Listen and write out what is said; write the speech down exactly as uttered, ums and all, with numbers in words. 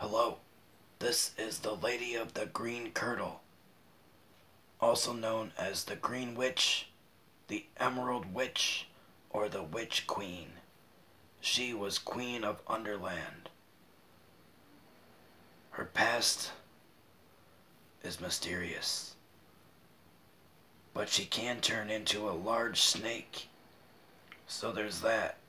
Hello, this is the Lady of the Green Kirtle, also known as the Green Witch, the Emerald Witch, or the Witch Queen. She was Queen of Underland. Her past is mysterious, but she can turn into a large snake, so there's that.